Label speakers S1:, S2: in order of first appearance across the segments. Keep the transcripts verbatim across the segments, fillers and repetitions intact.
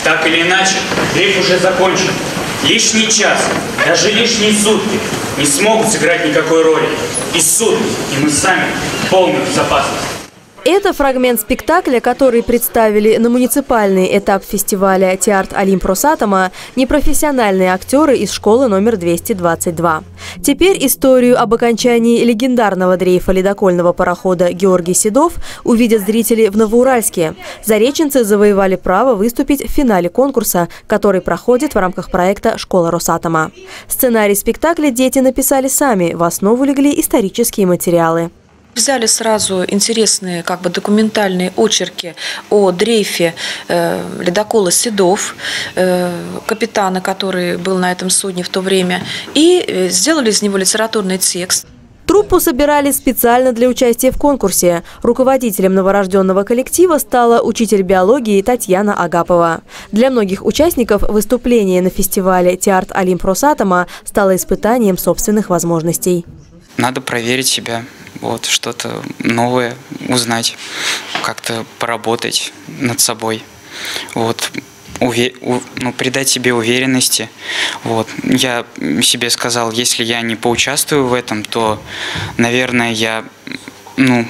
S1: Так или иначе, дрейф уже закончен. Лишний час, даже лишние сутки не смогут сыграть никакой роли. И суд, и мы сами в полной безопасности.
S2: Это фрагмент спектакля, который представили на муниципальный этап фестиваля «Театр Олимп Росатома» непрофессиональные актеры из школы номер двести двадцать два. Теперь историю об окончании легендарного дрейфа ледокольного парохода «Георгий Седов» увидят зрители в Новоуральске. Зареченцы завоевали право выступить в финале конкурса, который проходит в рамках проекта «Школа Росатома». Сценарий спектакля дети написали сами, в основу легли исторические материалы.
S3: Взяли сразу интересные как бы документальные очерки о дрейфе э, ледокола «Седов», э, капитана, который был на этом судне в то время, и э, сделали из него литературный текст.
S2: Труппу собирали специально для участия в конкурсе. Руководителем новорожденного коллектива стала учитель биологии Татьяна Агапова. Для многих участников выступление на фестивале «Театр Олимп Росатома» стало испытанием собственных возможностей.
S4: Надо проверить себя, вот, что-то новое узнать, как-то поработать над собой, вот, уве у, ну, придать себе уверенности. Вот. Я себе сказал, если я не поучаствую в этом, то, наверное, я ну,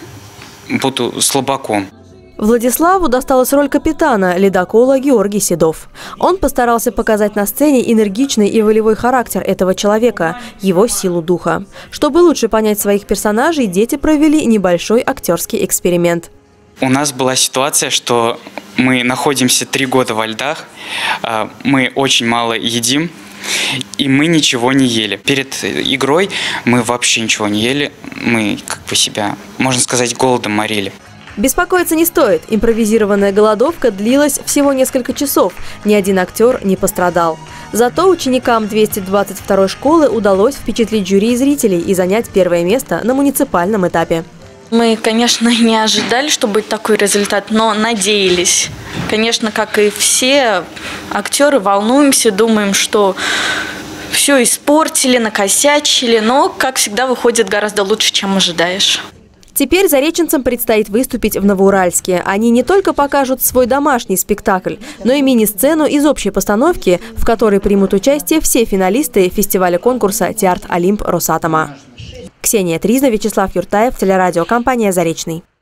S4: буду слабаком.
S2: Владиславу досталась роль капитана ледокола «Георгий Седов». Он постарался показать на сцене энергичный и волевой характер этого человека, его силу духа. Чтобы лучше понять своих персонажей, дети провели небольшой актерский эксперимент.
S4: У нас была ситуация, что мы находимся три года во льдах, мы очень мало едим, и мы ничего не ели. Перед игрой мы вообще ничего не ели, мы как бы себя, можно сказать, голодом морили.
S2: Беспокоиться не стоит. Импровизированная голодовка длилась всего несколько часов. Ни один актер не пострадал. Зато ученикам двести двадцать второй школы удалось впечатлить жюри и зрителей и занять первое место на муниципальном этапе.
S5: Мы, конечно, не ожидали, что будет такой результат, но надеялись. Конечно, как и все актеры, волнуемся, думаем, что все испортили, накосячили, но, как всегда, выходит гораздо лучше, чем ожидаешь.
S2: Теперь зареченцам предстоит выступить в Новоуральске. Они не только покажут свой домашний спектакль, но и мини-сцену из общей постановки, в которой примут участие все финалисты фестиваля-конкурса «Театр Олимп Росатома». Ксения Тризна, Вячеслав Юртаев, телерадиокомпания «Заречный».